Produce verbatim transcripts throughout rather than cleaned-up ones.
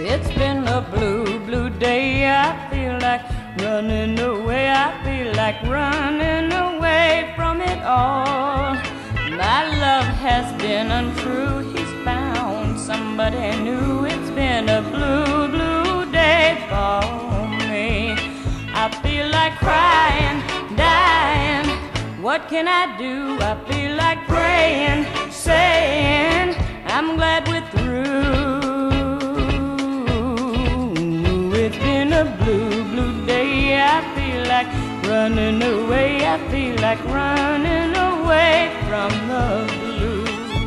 It's been a blue, blue day. I feel like running away. I feel like running away from it all. My love has been untrue. He's found somebody new. It's been a blue, blue day for me. I feel like crying, dying. What can I do? I feel like praying, saying I'm glad we're through. It's been a blue, blue day. I feel like running away. I feel like running away from the blues.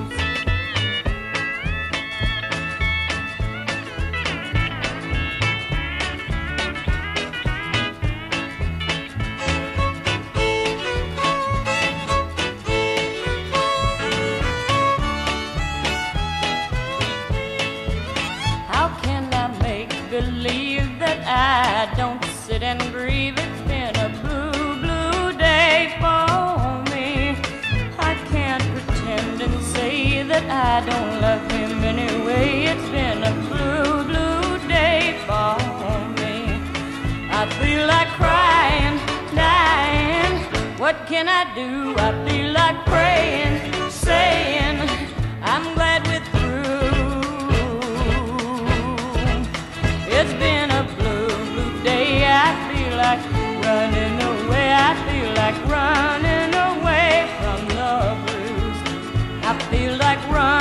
How can I make believe that I don't sit and grieve? It's been a blue, blue day for me. I can't pretend and say that I don't love him anyway. It's been a blue, blue day for me. I feel like crying, dying. What can I do? I feel like praying, saying I'm glad we're through. It's been a blue, blue day. I feel like running away. I feel like running away from the blues. I feel like running